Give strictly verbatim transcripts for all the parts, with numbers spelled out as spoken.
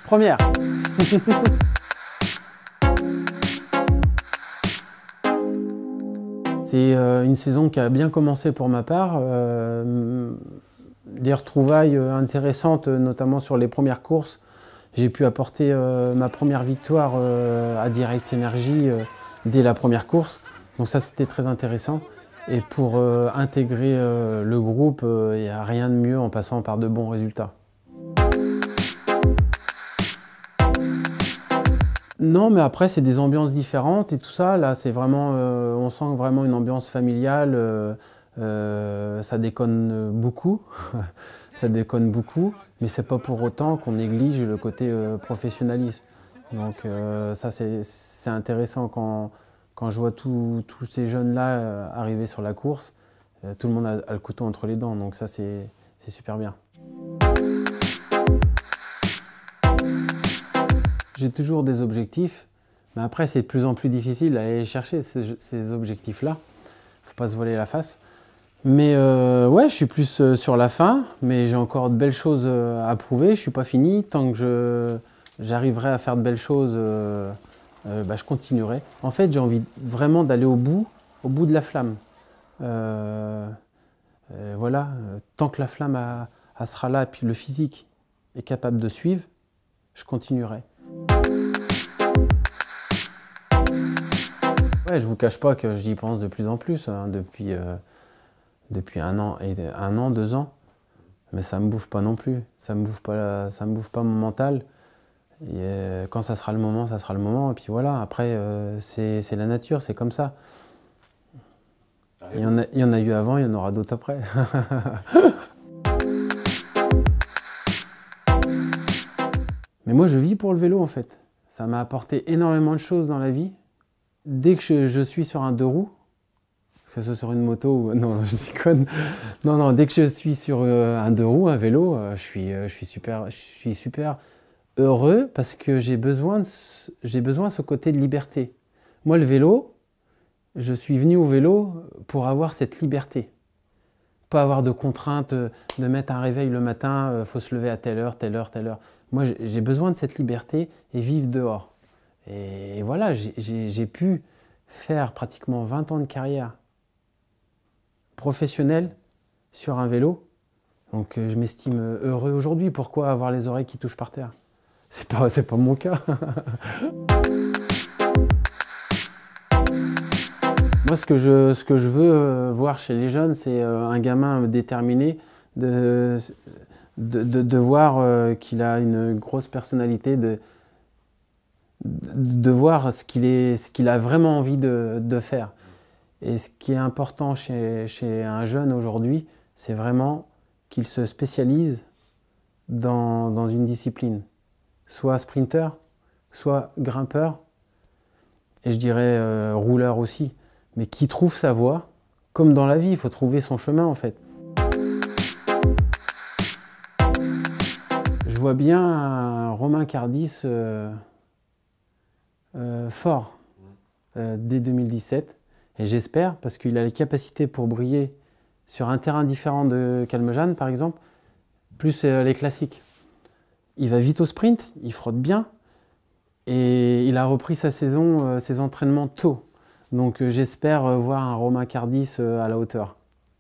Première. C'est euh, une saison qui a bien commencé pour ma part. Euh, des retrouvailles intéressantes, notamment sur les premières courses. J'ai pu apporter euh, ma première victoire euh, à Direct Energy euh, dès la première course. Donc ça, c'était très intéressant. Et pour euh, intégrer euh, le groupe, il euh, n'y a rien de mieux en passant par de bons résultats. Non, mais après, c'est des ambiances différentes et tout ça. Là, c'est vraiment, euh, on sent vraiment une ambiance familiale. Euh, euh, ça déconne beaucoup, ça déconne beaucoup, mais c'est pas pour autant qu'on néglige le côté euh, professionnalisme. Donc euh, ça, c'est intéressant quand, quand je vois tous ces jeunes-là euh, arriver sur la course. Euh, tout le monde a, a le couteau entre les dents, donc ça, c'est super bien. J'ai toujours des objectifs, mais après c'est de plus en plus difficile d'aller chercher ces, ces objectifs-là. Faut pas se voiler la face. Mais euh, ouais, je suis plus euh, sur la fin, mais j'ai encore de belles choses euh, à prouver. Je suis pas fini. Tant que j'arriverai à faire de belles choses, euh, euh, bah, je continuerai. En fait, j'ai envie vraiment d'aller au bout, au bout de la flamme. Euh, euh, voilà, tant que la flamme a, a sera là, et puis le physique est capable de suivre, je continuerai. Ouais, je vous cache pas que j'y pense de plus en plus hein, depuis, euh, depuis un an, et un an, deux ans, mais ça me bouffe pas non plus. Ça me bouffe pas, ça me bouffe pas mon mental. Et, euh, quand ça sera le moment, ça sera le moment. Et puis voilà. Après, euh, c'est la nature, c'est comme ça. Il y en a, il y en a eu avant, il y en aura d'autres après. Mais moi, je vis pour le vélo en fait. Ça m'a apporté énormément de choses dans la vie. Dès que je, je suis sur un deux roues, que ce soit sur une moto ou... Non, je déconne. Non, non, dès que je suis sur euh, un deux roues, un vélo, euh, je, suis, euh, je, suis super, je suis super heureux parce que j'ai besoin, de, j'ai besoin de ce côté de liberté. Moi, le vélo, je suis venu au vélo pour avoir cette liberté. Pas avoir de contraintes, de mettre un réveil le matin, il euh, faut se lever à telle heure, telle heure, telle heure. Moi, j'ai besoin de cette liberté et vivre dehors. Et voilà, j'ai pu faire pratiquement vingt ans de carrière professionnelle sur un vélo. Donc je m'estime heureux aujourd'hui. Pourquoi avoir les oreilles qui touchent par terre? C'est pas, c'est pas mon cas. Moi, ce que, je, ce que je veux voir chez les jeunes, c'est un gamin déterminé de, de, de, de voir qu'il a une grosse personnalité, de, de voir ce qu'il qu'il a vraiment envie de, de faire. Et ce qui est important chez, chez un jeune aujourd'hui, c'est vraiment qu'il se spécialise dans, dans une discipline. Soit sprinter, soit grimpeur, et je dirais euh, rouleur aussi. Mais qui trouve sa voie, comme dans la vie, il faut trouver son chemin en fait. Je vois bien un Romain Cardis euh, Euh, fort euh, dès deux mille dix-sept et j'espère parce qu'il a les capacités pour briller sur un terrain différent de Calmejane par exemple, plus euh, les classiques. Il va vite au sprint, il frotte bien et il a repris sa saison, euh, ses entraînements tôt. Donc euh, j'espère euh, voir un Romain Cardis euh, à la hauteur.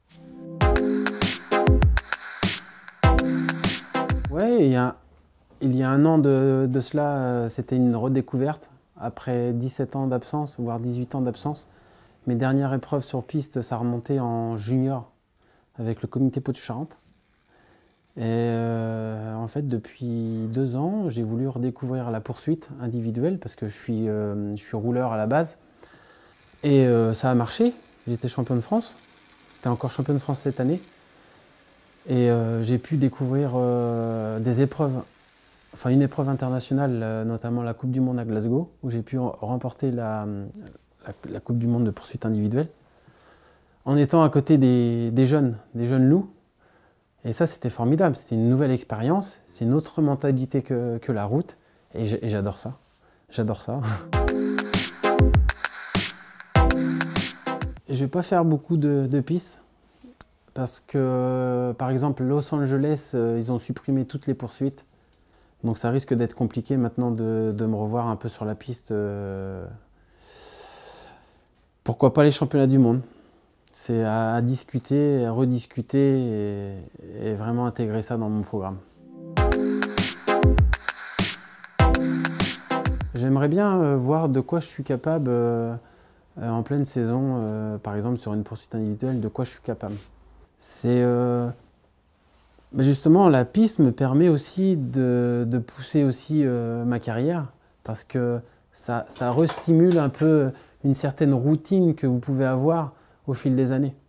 Ouais, il y a, il y a un an de, de cela, euh, c'était une redécouverte. Après dix-sept ans d'absence, voire dix-huit ans d'absence, mes dernières épreuves sur piste, ça remontait en junior avec le comité Poitou-Charentes. Et euh, en fait, depuis deux ans, j'ai voulu redécouvrir la poursuite individuelle parce que je suis, euh, je suis rouleur à la base. Et euh, ça a marché. J'étais champion de France. J'étais encore champion de France cette année. Et euh, j'ai pu découvrir euh, des épreuves. Enfin, une épreuve internationale, notamment la Coupe du Monde à Glasgow, où j'ai pu remporter la, la, la Coupe du Monde de poursuite individuelle, en étant à côté des, des jeunes, des jeunes loups. Et ça, c'était formidable, c'était une nouvelle expérience, c'est une autre mentalité que, que la route, et j'adore ça, j'adore ça. Je ne vais pas faire beaucoup de, de pistes, parce que, par exemple, Los Angeles, ils ont supprimé toutes les poursuites. Donc ça risque d'être compliqué maintenant de, de me revoir un peu sur la piste. Euh, pourquoi pas les championnats du monde? C'est à, à discuter, à rediscuter et, et vraiment intégrer ça dans mon programme. J'aimerais bien euh, voir de quoi je suis capable euh, euh, en pleine saison, euh, par exemple sur une poursuite individuelle, de quoi je suis capable. C'est euh, justement la piste me permet aussi de, de pousser aussi euh, ma carrière parce que ça, ça restimule un peu une certaine routine que vous pouvez avoir au fil des années.